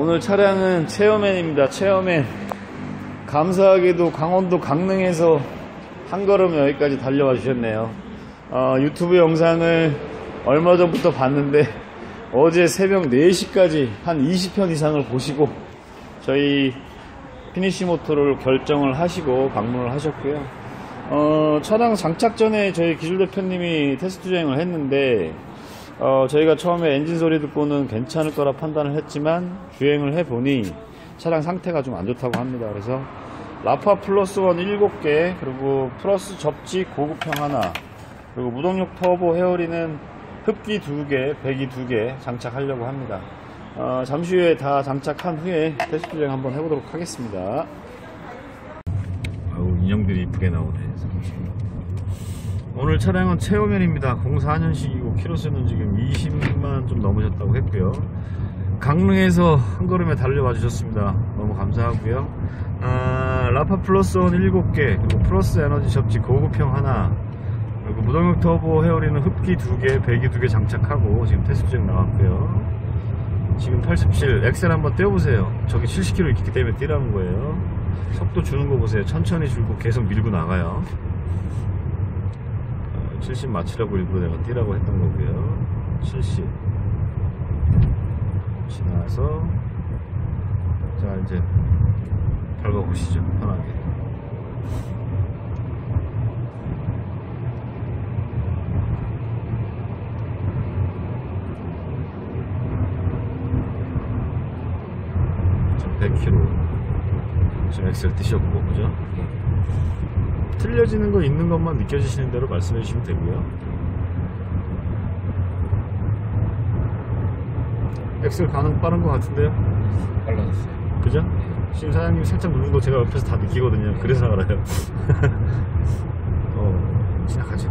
오늘 차량은 체어맨입니다. 체어맨. 감사하게도 강원도 강릉에서 한 걸음 여기까지 달려와 주셨네요. 유튜브 영상을 얼마 전부터 봤는데 어제 새벽 4시까지 한 20편 이상을 보시고 저희 피니시모토를 결정을 하시고 방문을 하셨고요. 차량 장착 전에 저희 기술 대표님이 테스트 주행을 했는데 저희가 처음에 엔진 소리 듣고는 괜찮을 거라 판단을 했지만 주행을 해보니 차량 상태가 좀 안 좋다고 합니다. 그래서 라파 플러스 원 7개, 그리고 플러스 접지 고급형 하나, 그리고 무동력 터보 헤어리는 흡기 2개, 배기 2개 장착하려고 합니다. 잠시 후에 다 장착한 후에 테스트 주행 한번 해보도록 하겠습니다. 아우, 인형들이 이쁘게 나오네. 오늘 차량은 체어맨입니다. 04년식이고 키로수는 지금 20만 좀 넘으셨다고 했고요. 강릉에서 한 걸음에 달려와 주셨습니다. 너무 감사하고요. 라파 플러스 원 7개, 그리고 플러스 에너지 접지 고급형 하나, 그리고 무동력 터보 헤어리는 흡기 2개, 배기 2개 장착하고 지금 테스트 주행 나왔고요. 지금 87, 엑셀 한번 떼어보세요. 저기 70km 있기 때문에 뛰라는 거예요. 속도 주는 거 보세요. 천천히 줄고 계속 밀고 나가요. 70 맞추라고 일부러 내가 뛰라고 했던 거고요. 70 지나서 자, 이제 밟아보시죠. 편하게. 지금 100km 지금 엑셀 뛰셨고, 그죠? 틀려지는 거 있는 것만 느껴지시는 대로 말씀해 주시면 되고요. 엑셀 가능 빠른 것 같은데요? 빨라졌어요. 그죠? 지금 사장님이 살짝 누른 거 제가 옆에서 다 느끼거든요. 그래서 알아요. 지나가죠.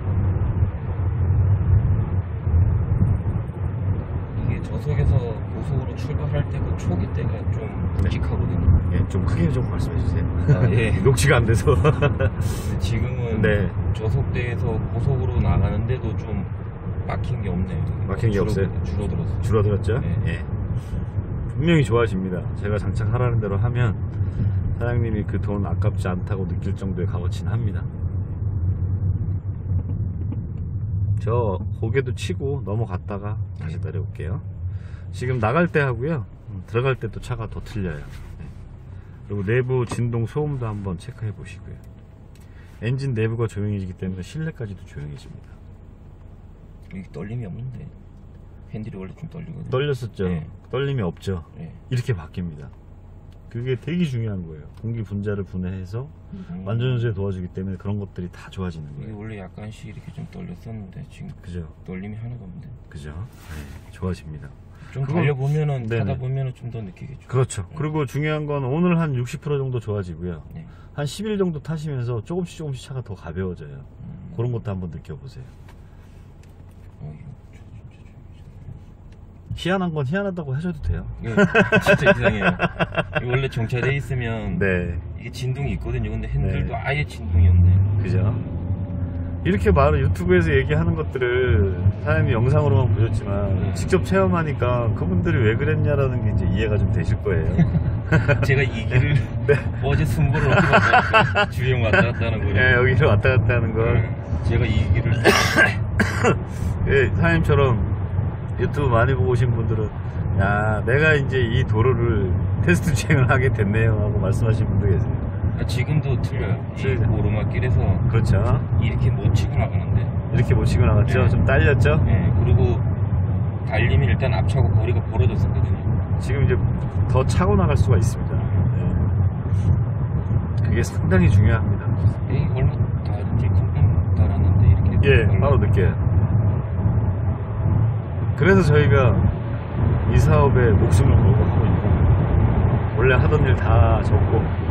이게 저속에서 고속으로 출발할 때 그 초기 때가 좀 묵직하거든요. 예, 좀 크게 좀 말씀해 주세요. 예. 녹지가 안 돼서. 지금은 네. 저속대에서 고속으로 나가는데도 좀 막힌 게 없네요. 막힌 게 없어요? 줄어들었어요. 줄어들었죠? 네. 예. 분명히 좋아집니다. 제가 장착하라는 대로 하면 사장님이 그 돈 아깝지 않다고 느낄 정도의 값어치는 합니다. 저 고개도 치고 넘어갔다가 다시 내려올게요. 지금 나갈 때 하고요, 들어갈 때 또 차가 더 틀려요. 그리고 내부 진동 소음도 한번 체크해 보시고요. 엔진 내부가 조용해지기 때문에 실내까지도 조용해집니다. 여기 떨림이 없는데 핸들이 원래 좀 떨리거든요. 떨렸었죠? 네. 떨림이 없죠? 네. 이렇게 바뀝니다. 그게 되게 중요한 거예요. 공기 분자를 분해해서 완전연소에 도와주기 때문에 그런 것들이 다 좋아지는 이게 거예요. 원래 약간씩 이렇게 좀 떨렸었는데 지금 그죠? 떨림이 하나도 없는데. 그죠? 네, 좋아집니다. 좀 달려보면은, 네네. 타다 보면은 좀 더 느끼겠죠. 그렇죠. 그리고 중요한 건 오늘 한 60% 정도 좋아지고요. 네. 한 10일 정도 타시면서 조금씩 차가 더 가벼워져요. 그런 것도 한번 느껴보세요. 희한한 건 희한하다고 하셔도 돼요. 네, 진짜 이상해요. 원래 정차되어 있으면 네. 이게 진동이 있거든요. 근데 핸들도 네. 아예 진동이 없네. 그죠? 이렇게 말을 유튜브에서 얘기하는 것들을 사장님이 영상으로만 보셨지만 직접 체험하니까 그분들이 왜 그랬냐라는 게 이제 이해가 좀 되실 거예요. 제가 이 길을 네. 어제 승부를 어떻게 왔다 주행 왔다 갔다 하는 거예요. 네, 여기로 왔다 갔다 하는 걸. 제가 이 길을 예, 사장님처럼 유튜브 많이 보고 오신 분들은 야, 내가 이제 이 도로를 테스트 주행을 하게 됐네요 하고 말씀하시는 분도 계세요. 지금도 틀려요. 이 틀리죠. 오르막길에서 그렇죠. 이렇게 못 치고 나가는데. 이렇게 못 치고 나갔죠? 네. 좀 딸렸죠? 네, 그리고 달림이 일단 앞차고 거리가 벌어졌었거든요. 지금 이제 더 차고 나갈 수가 있습니다. 네. 그게 상당히 중요합니다. 에이, 얼마 다 딜컴 달았는데 이렇게. 예, 바로 느껴요. 그래서 저희가 이 사업에 목숨을 걸고 하고 있고, 원래 하던 일 다 접고,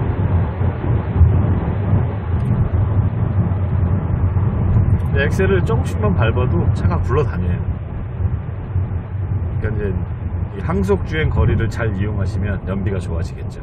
엑셀을 조금씩만 밟아도 차가 굴러다녀요. 그러니까 이제 이 항속 주행 거리를 잘 이용하시면 연비가 좋아지겠죠.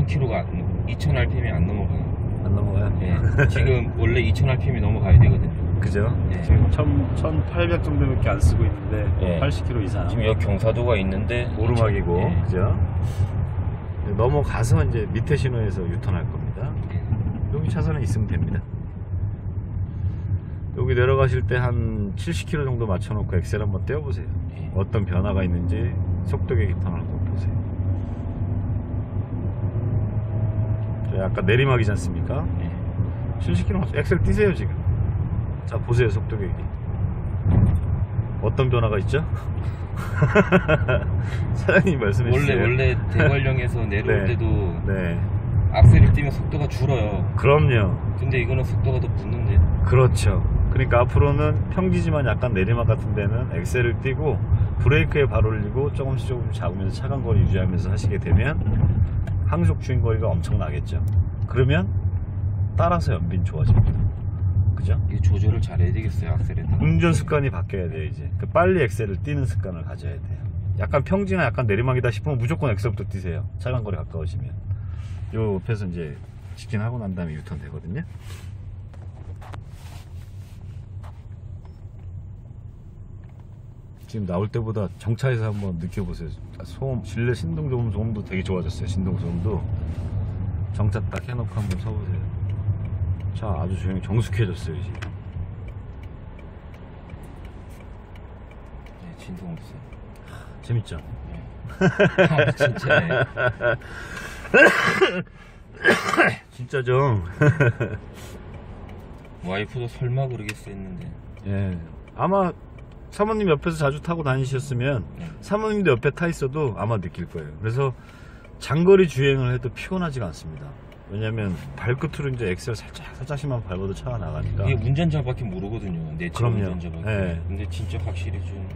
2000km가 2000 rpm이 안 넘어가요. 안 넘어가요? 네, 지금 원래 2000 rpm이 넘어가야 되거든요. 그죠? 예. 지금 1800 정도밖에 안 쓰고 있는데 예. 80km 이상. 지금 여기 경사도가 있는데 오르막이고, 예. 그죠? 넘어가서 이제 밑에 신호에서 유턴할 겁니다. 예. 여기 차선에 있으면 됩니다. 여기 내려가실 때 한 70km 정도 맞춰놓고 엑셀 한번 떼어보세요. 예. 어떤 변화가 있는지 속도 계기판을 한번 보세요. 저 약간 내리막이지 않습니까? 예. 70km 엑셀 띄세요 지금. 자 보세요 속도 계기. 어떤 변화가 있죠? 사장님 말씀해 주세요. 원래 대관령에서 내려올 네. 때도 네, 악셀을 띄면 속도가 줄어요. 그럼요. 근데 이거는 속도가 더 붙는데. 그렇죠. 그러니까 앞으로는 평지지만 약간 내리막 같은 데는 엑셀을 띄고 브레이크에 발 올리고 조금씩 잡으면서 차간거리 유지하면서 하시게 되면 항속 주행거리가 엄청 나겠죠. 그러면 따라서 연비는 좋아집니다. 그죠? 이 조절을 잘해야 되겠어요, 악셀에다가. 운전 습관이 바뀌어야 돼요. 이제 그 빨리 엑셀을 띄는 습관을 가져야 돼요. 약간 평지나 약간 내리막이다 싶으면 무조건 엑셀부터 띄세요. 차간거리 가까워지면. 요 옆에서 이제 직진하고 난 다음에 유턴 되거든요. 지금 나올 때보다 정차에서 한번 느껴보세요. 소음, 실내 신동 소음도 되게 좋아졌어요. 신동 소음도. 정차 딱 해놓고 한번 서보세요. 차 아주 조용히 정숙해졌어요 지금. 네, 진동 없어요. 재밌죠? 아, 진짜. 진짜죠? 와이프도 설마 그러겠어 했는데. 예. 아마 사모님 옆에서 자주 타고 다니셨으면 네. 사모님도 옆에 타 있어도 아마 느낄 거예요. 그래서 장거리 주행을 해도 피곤하지가 않습니다. 왜냐면 발끝으로 이제 엑셀 살짝씩만 밟아도 차가 나가니까. 이게 운전자밖에 모르거든요. 내 차 그럼요. 운전자밖에. 네. 근데 진짜 확실히 좀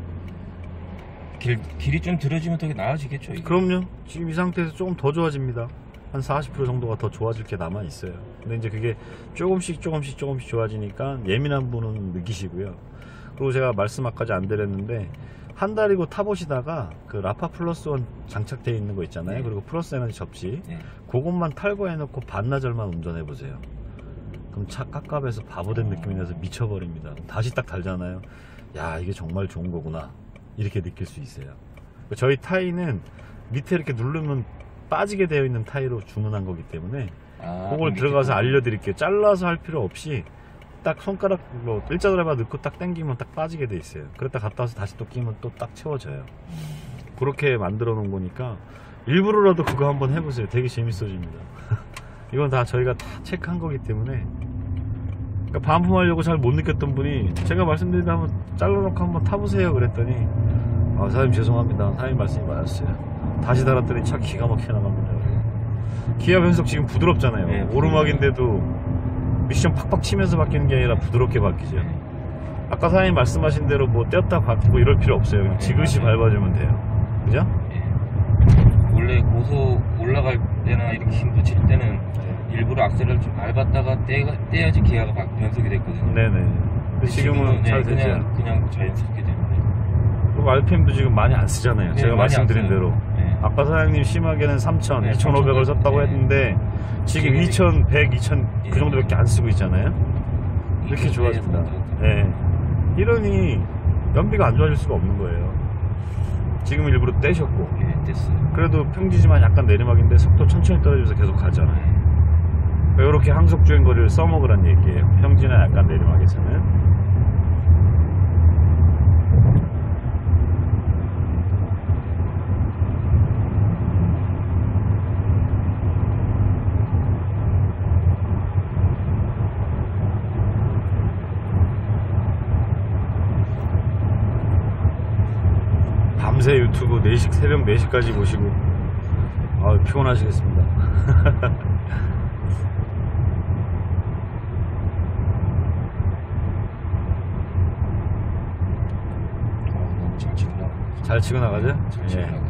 길이 좀 들어지면 더 나아지겠죠. 이게. 그럼요. 지금 이 상태에서 조금 더 좋아집니다. 한 40% 정도가 더 좋아질 게 남아 있어요. 근데 이제 그게 조금씩 좋아지니까 예민한 분은 느끼시고요. 그리고 제가 말씀 아까지 안 드렸는데 한 달이고 타보시다가 그 라파 플러스 원 장착되어 있는 거 있잖아요. 네. 그리고 플러스 에너지 접시 네. 그것만 탈거해놓고 반나절만 운전해 보세요. 그럼 차 깝깝해서 바보된 느낌이 나서 미쳐버립니다. 다시 딱 달잖아요. 야 이게 정말 좋은 거구나 이렇게 느낄 수 있어요. 저희 타이는 밑에 이렇게 누르면 빠지게 되어 있는 타이로 주문한 거기 때문에 그걸 들어가서 알려드릴게요. 잘라서 할 필요 없이 딱 손가락으로 일자 드라이버 넣고 딱 당기면 딱 빠지게 돼 있어요. 그랬다 갔다 와서 다시 또 끼면 또 딱 채워져요. 그렇게 만들어 놓은 거니까 일부러라도 그거 한번 해보세요. 되게 재밌어집니다. 이건 다 저희가 다 체크한 거기 때문에. 그러니까 반품하려고 잘 못 느꼈던 분이 제가 말씀드린 한번 잘라놓고 한번 타보세요 그랬더니 아 사장님 죄송합니다. 사장님 말씀이 맞았어요. 다시 달았더니 차 기가 막히게 나갑니다. 기아 변속 지금 부드럽잖아요. 네, 오르막인데도 미션 팍팍 치면서 바뀌는 게 아니라 부드럽게 바뀌죠. 아까 사장님 말씀하신 대로 뭐 떼었다 받고 이럴 필요 없어요. 그냥 지그시 밟아주면 돼요. 그죠? 예. 원래 고속 올라갈 때나 이렇게 힘 붙일 때는 일부러 악셀을 좀 밟았다가 떼야지 기아가 변속이 됐거든요. 네네. 근데 지금은 잘 되죠. 그냥 자연스럽게 되는데. 그리고 RPM도 지금 많이 안 쓰잖아요. 네, 제가 많이 안 말씀드린 써요. 대로. 네. 아까 사장님 심하게는 3,000, 네, 2,500을 썼다고 네. 했는데 지금 지금 2,100, 2,000 예. 그 정도밖에 안 쓰고 있잖아요. 이렇게 좋아집니다. 네. 이러니 연비가 안 좋아질 수가 없는 거예요. 지금 일부러 떼셨고 예, 됐어요. 그래도 평지지만 약간 내리막인데 속도 천천히 떨어져서 계속 가잖아요. 이렇게 항속 주행거리를 써먹으란 얘기예요. 평지나 약간 내리막에서는. 밤새 유튜브 4시, 새벽 4시까지 보시고 피곤하시겠습니다. 너무 잘 치고 나가. 잘 치고 나가죠? 잘 치고 예. 나가.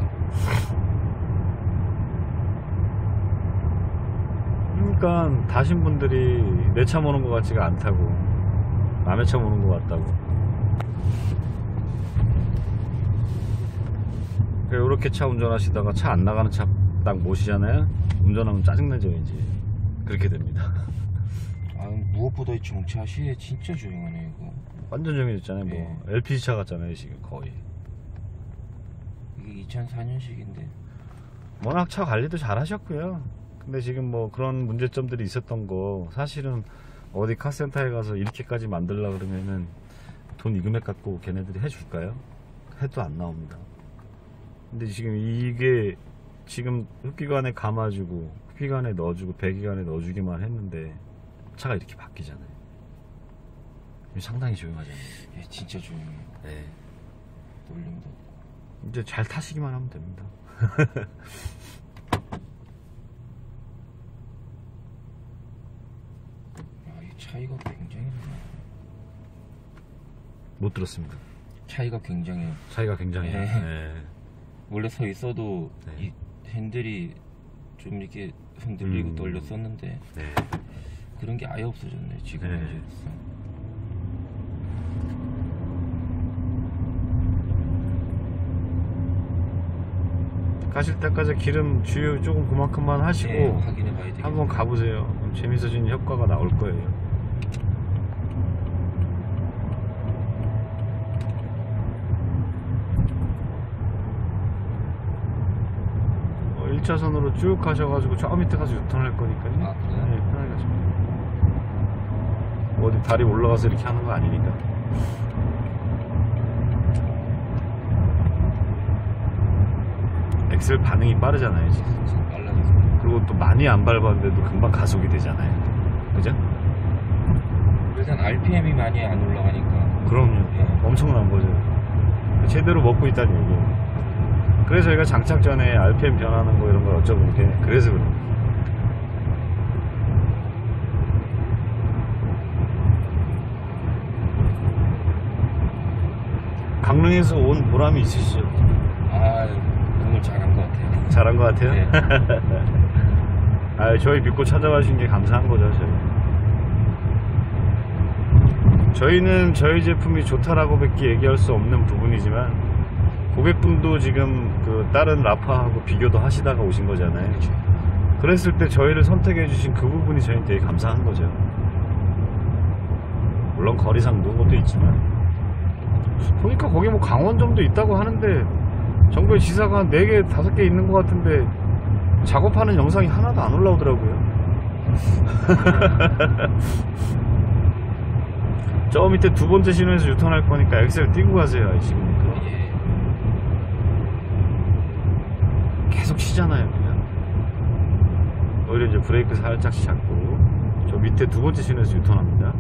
그러니까 다신 분들이 내 차 모는 것 같지가 않다고, 남의 차 모는 것 같다고. 이렇게 차 운전하시다가 차 안 나가는 차 딱 모시잖아요. 운전하면 짜증나죠 이제. 그렇게 됩니다. 아, 무엇보다 이 정차 시에 진짜 조용하네 이거. 완전 정해졌잖아요. 뭐 네. LPG 차 같잖아요 지금 거의. 이게 2004년식인데. 워낙 차 관리도 잘 하셨고요. 근데 지금 뭐 그런 문제점들이 있었던 거 사실은 어디 카센터에 가서 이렇게까지 만들려고 그러면은 돈 이 금액 갖고 걔네들이 해줄까요? 해도 안 나옵니다. 근데 지금 이게 지금 흡기관에 감아주고 흡기관에 넣어주고 배기관에 넣어주기만 했는데 차가 이렇게 바뀌잖아요. 상당히 조용하잖아요. 예, 진짜 조용해. 네. 놀림도 없고. 이제 잘 타시기만 하면 됩니다. 아, 이 차이가 굉장히 많아. 못 들었습니다. 차이가 굉장해요. 차이가 굉장히. 네. 네. 원래 서 있어도 네. 이 핸들이 좀 이렇게 흔들리고 떨렸었는데 네. 그런 게 아예 없어졌네 지금. 네. 이제. 가실 때까지 기름 주유 조금 그만큼만 하시고 네, 확인해 봐야 되겠네. 한번 가보세요. 그럼 재밌어지는 효과가 나올 거예요. 1차선으로 쭉 가셔가지고 저 밑에 가서 유턴할 거니까요. 아, 그래요? 네, 편하게 가시면 돼요. 어디 다리 올라가서 이렇게 하는 거 아니니까. 엑셀 반응이 빠르잖아요 지금. 지금 빨라졌어. 그리고 또 많이 안 밟았는데도 금방 가속이 되잖아요. 그죠? 일단 RPM이 많이 안 올라가니까. 그럼요. 네. 엄청난 거죠. 제대로 먹고 있다는 얘기예요. 그래서 저희가 장착 전에 RPM 변하는 거 이런 걸 여쭤본 게 그래서 그래요. 강릉에서 온 보람이 있으시죠? 아, 오늘 잘한 것 같아요. 잘한 것 같아요? 네. 아, 저희 믿고 찾아와 주신 게 감사한 거죠, 저희는 저희 제품이 좋다라고 밖에 얘기할 수 없는 부분이지만 고객분도 지금 그 다른 라파하고 비교도 하시다가 오신 거잖아요. 그랬을 때 저희를 선택해 주신 그 부분이 저희는 되게 감사한 거죠. 물론 거리상도 것도 있지만 보니까 거기 뭐 강원점도 있다고 하는데 정부의 지사가 한 4개, 5개 있는 것 같은데 작업하는 영상이 하나도 안 올라오더라고요. 저 밑에 두 번째 신호에서 유턴할 거니까 엑셀 띄고 가세요. 아시겠습니까? 예. 계속 쉬잖아요, 그냥. 오히려 이제 브레이크 살짝씩 잡고 저 밑에 두 번째 신호에서 유턴합니다.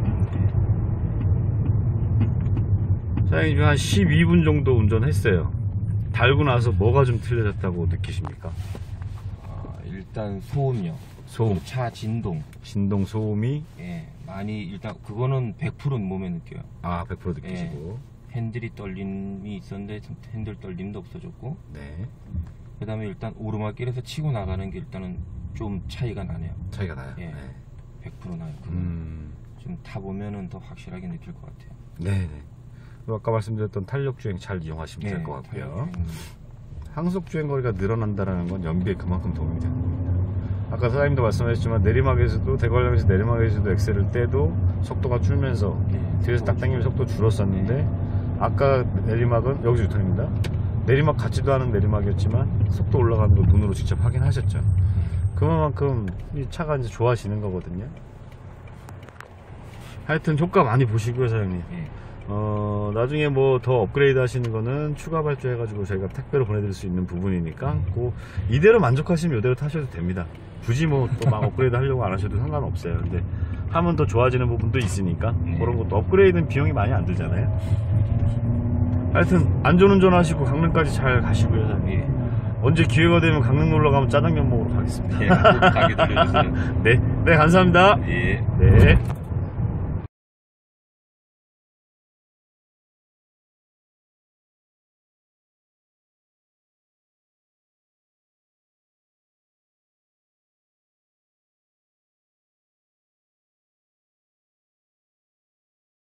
사장님 지금 한 12분 정도 운전했어요. 달고 나서 뭐가 좀 틀려졌다고 느끼십니까? 아, 일단 소음요. 소음, 차 진동. 진동 소음이 예, 많이 일단 그거는 100%는 몸에 느껴요. 100% 느끼시고. 핸들이 떨림이 있었는데 핸들 떨림도 없어졌고, 네, 그 다음에 일단 오르막길에서 치고 나가는 게 일단은 좀 차이가 나네요. 차이가 나요. 예, 네. 100% 나요. 그건. 좀 타보면은 더 확실하게 느낄 것 같아요. 네네. 그리고 아까 말씀드렸던 탄력 주행 잘 이용하시면 될 것 같고요. 항속 주행 거리가 늘어난다는 건 연비에 그만큼 도움이 되는 겁니다. 아까 사장님도 말씀하셨지만 내리막에서도 대관령에서 내리막에서도 엑셀을 떼도 속도가 줄면서 뒤에서 딱 당기면 속도 줄었었는데 아까 내리막은 여기서 유턴입니다. 내리막 같지도 않은 내리막이었지만 속도 올라가는 거 눈으로 직접 확인하셨죠. 그만큼 이 차가 이제 좋아지는 거거든요. 하여튼 효과 많이 보시고요, 사장님. 나중에 뭐 더 업그레이드 하시는 거는 추가 발주 해가지고 저희가 택배로 보내드릴 수 있는 부분이니까 그 이대로 만족하시면 이대로 타셔도 됩니다. 굳이 뭐 또 막 업그레이드 하려고 안 하셔도 상관없어요. 근데 하면 더 좋아지는 부분도 있으니까 그런 것도 업그레이드는 비용이 많이 안 들잖아요. 하여튼 안전운전 하시고 강릉까지 잘 가시고요, 사장님. 언제 기회가 되면 강릉 놀러 가면 짜장면 먹으러 가겠습니다. 예, 꼭 가게 들려주세요. 네, 감사합니다. 예. 네.